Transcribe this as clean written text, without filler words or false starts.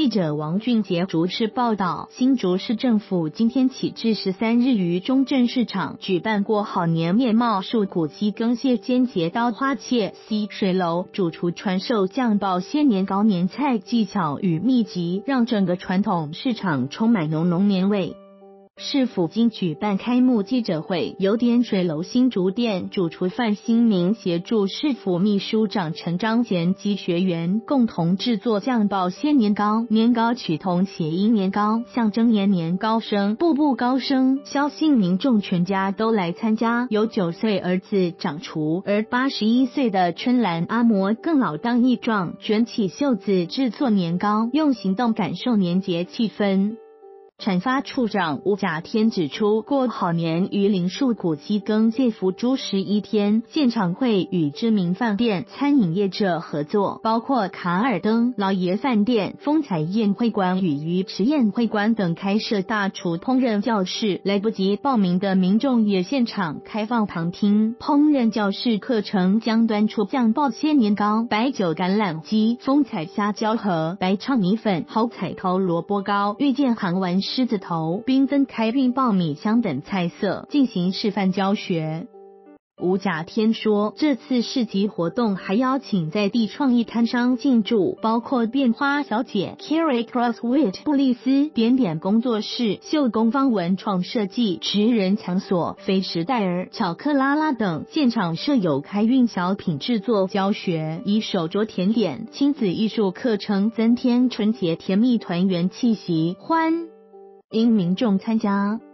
记者王俊杰竹市报道，新竹市政府今天起至13日于中正市场举办过好年面貌树古鸡羹蟹煎节刀花蟹溪水楼主厨传授酱爆蟹年糕年菜技巧与秘籍，让整个传统市场充满浓浓年味。市府今举办开幕记者会，由点水楼新竹店主厨范新明协助市府秘书长陈章贤及学员共同制作酱爆蟹年糕。年糕取同谐音年糕，象征年年高升，步步高升。相信民众全家都来参加，有9岁儿子掌厨，而81岁的春兰阿嬷更老当益壮，卷起袖子制作年糕，用行动感受年节气氛。产发处长吴甲天指出，过好年于林树古鸡羹蟹福猪11天，现场会与知名饭店、餐饮业者合作，包括卡尔登、老爷饭店、风采宴会馆与鱼池宴会馆等开设大厨烹饪教室。来不及报名的民众也现场开放旁听。烹饪教室课程将端出酱爆蟹年糕、白酒橄榄鸡、风采虾胶和白炒米粉、好彩头萝卜糕、遇见韩丸狮子头、缤纷开运爆米香等菜色进行示范教学。吴甲天说，这次市集活动还邀请在地创意摊商进驻，包括变花小姐 Carrie Crosswit、布丽斯点点工作室、秀工坊文创设计、职人强所、飞时代儿、巧克拉拉等，现场设有开运小品制作教学，以手作甜点、亲子艺术课程增添春节甜蜜团圆气息。欢迎民众参加。